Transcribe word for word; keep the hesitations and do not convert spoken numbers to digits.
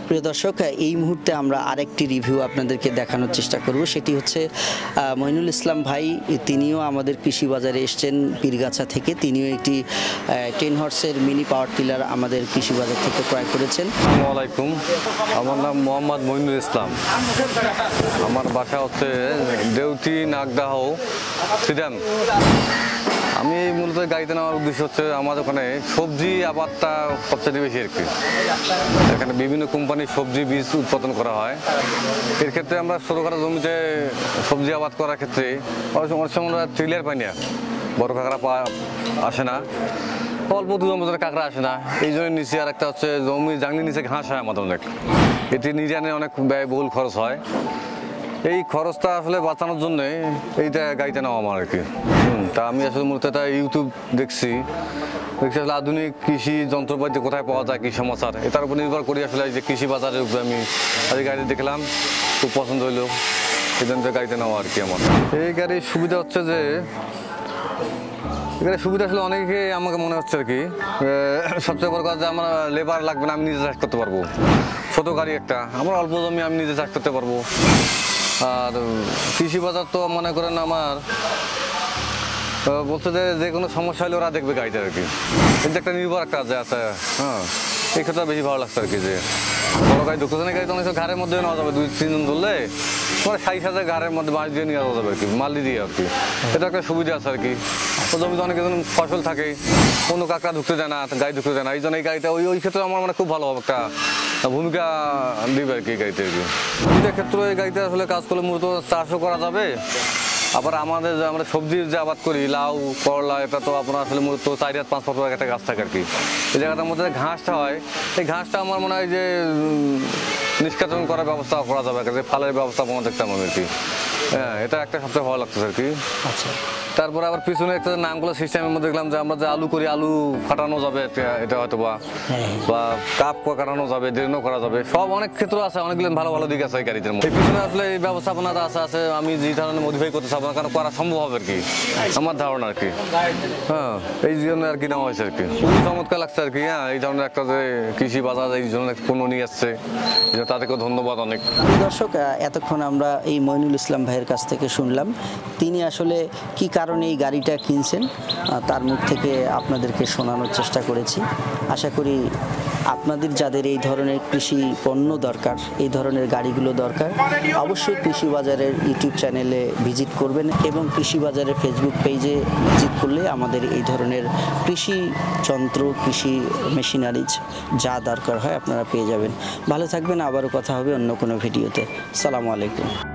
প্রিয় দর্শক, এই মুহূর্তে আমরা আরেকটি রিভিউ আপনাদেরকে দেখানোর চেষ্টা করব। সেটি হচ্ছে মইনুল ইসলাম ভাই, তিনিও আমাদের কৃষি বাজারে এসছেন পীরগাছা থেকে। তিনিও একটি টেন হর্সের মিনি পাওয়ার টিলার আমাদের কৃষি বাজার থেকে ক্রয় করেছেন। আসসালামু আলাইকুম, আমার নাম মোহাম্মদ মইনুল ইসলাম। আমার বাসা হচ্ছে দেউতি নাগদাহ সিডাম। আমি মূলত গাড়িতে নেওয়ার উদ্দেশ্য হচ্ছে আমার ওখানে সবজি আবাদটা সবচেয়ে বেশি আর কি। এখানে বিভিন্ন কোম্পানির সবজি বীজ উৎপাদন করা হয়। এর ক্ষেত্রে আমরা ছোটোখাটো জমিতে সবজি আবাদ করার ক্ষেত্রে অনেক সময় আমরা ট্রিলিয়ার পাই না, বড় কাঁকড়া পা আসে না, অল্প দু জমিতে কাঁকড়া আসে না। এই জন্য নিচে আর একটা হচ্ছে জমি জাংলির নিচে ঘাস হয় আমাদের অনেক, এটি নির্যানে অনেক ব্যয়বহুল খরচ হয়। এই খরচটা আসলে বাঁচানোর জন্য এইটা গাড়িটা নেওয়া আমার আর কি। তা আমি আসলে মূলত এটা ইউটিউব দেখছি দেখছি আসলে আধুনিক কৃষি যন্ত্রপাতি কোথায় পাওয়া যায়, কি সমাচার, এটার উপর নির্ভর করি আসলে যে কৃষি বাজারের উপরে আমি আজ গাড়ি দেখলাম, খুব পছন্দ হইলো, এই জন্য গাড়িটা নেওয়া আর কি আমার। এই গাড়ির সুবিধা হচ্ছে যে এখানে সুবিধা আসলে অনেকে আমাকে মনে হচ্ছে আর কি। সবচেয়ে বড় কথা যে আমার লেবার লাগবে না, আমি নিজে চাষ করতে পারবো। ছোটো গাড়ি একটা, আমার অল্প জমি আমি নিজে চাষ করতে পারবো। আর কৃষি বাজার তো মনে করেন আমার বলছে যে যে কোনো সমস্যা হলে ওরা দেখবে গাড়িটা আর কি। কিন্তু একটা নির্ভর একটা যে আছে, হ্যাঁ, এই ক্ষেত্রে বেশি ভালো লাগছে আর কি। যে বড় গাড়ি ঢুকতেছে না, গাড়ি তো অনেক ঘরের মধ্যে নেওয়া যাবে, দুই তিনজন ধরলে মানে ষাট হাজার ঘরের মধ্যে মাছ দিয়ে নিয়ে যাওয়া যাবে আর কি, মালি দিয়ে আর কি। এটা একটা সুবিধা আছে আর কি। জমিতে অনেক ফসল থাকে, কোনো কাঁকড়া ঢুকতে দেয় না, গাড়ি ঢুকতে দেয় না, এই জন্য এই গাড়িটা ওই ওই ক্ষেত্রে আমার মানে খুব ভালো হবে, একটা ভূমিকা দিবে আর কি গাড়িতে আর কি। দুইটা ক্ষেত্রে এই গাড়িতে আসলে কাজ করলে মূলত চাষও করা যাবে। আবার আমাদের যে আমরা সবজির যে আবাদ করি, লাউ করলা, এটা তো আপনার আসলে মূলত চার হাজার পাঁচ পাঁচ একটা গাছ থাকে আর কি। এই জায়গাটার মধ্যে ঘাসটা হয়, এই ঘাসটা আমার মনে হয় যে নিষ্কাশন করার ব্যবস্থা করা যাবে, ফালের ব্যবস্থা কোনো দেখতাম আর কি। হ্যাঁ, এটা একটা সবচেয়ে ভালো লাগতেছে আর কি। আচ্ছা, তারপরে আবার পিছনে একটা নামগুলো সিস্টেমের মধ্যে দেখলাম যে আমরা যে আলু করি, আলু কাটানো যাবে এটা হয়তো বা বা কাপ কাটানো যাবে, ড্রেনও করা যাবে, সব অনেক ক্ষেত্র আছে, অনেকগুলো ভালো ভালো দিক আছে এই গাড়িতে। এই পিছনে আসলে এই ব্যবস্থাপনাটা আছে আছে আমি যে ধরনের মডিফাই করতে চাবো না, কারণ করা সম্ভব হবে আর কি, আমার ধারণা আর কি। হ্যাঁ, এই জন্য আর কি নেওয়া হয়েছে আর কি। খুবই চমৎকার লাগছে আর কি। হ্যাঁ, এই ধরনের একটা যে কৃষি বাজার এই ধরনের পণ্য নিয়ে আসছে, তাদেরকেও ধন্যবাদ অনেক। দর্শক, এতক্ষণ আমরা এই মইনুল ইসলাম ভাইয়ের কাছ থেকে শুনলাম তিনি আসলে কি কারণে এই গাড়িটা কিনছেন, তার মুখ থেকে আপনাদেরকে শোনানোর চেষ্টা করেছি। আশা করি আপনাদের যাদের এই ধরনের কৃষি পণ্য দরকার, এই ধরনের গাড়িগুলো দরকার, অবশ্যই কৃষি বাজারের ইউটিউব চ্যানেলে ভিজিট করবেন এবং কৃষি বাজারের ফেসবুক পেজে ভিজিট করলে আমাদের এই ধরনের কৃষি যন্ত্র, কৃষি মেশিনারিজ যা দরকার হয় আপনারা পেয়ে যাবেন। ভালো থাকবেন, আবারও কথা হবে অন্য কোনো ভিডিওতে। আসসালামু আলাইকুম।